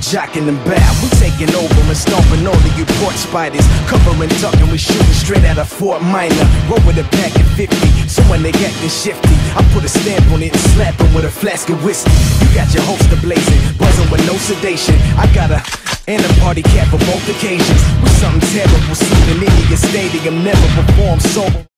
jocking and bow. We taking over and stomping all of you port spiders. Covering, tucking, we shooting straight out of Fort Minor. Roll with a pack of 50, so when they get this shifty, I put a stamp on it and slap them with a flask of whiskey. You got your holster blazing, buzzing with no sedation. I got a party cap for both occasions. With something terrible, soothing in your stadium, never perform sober.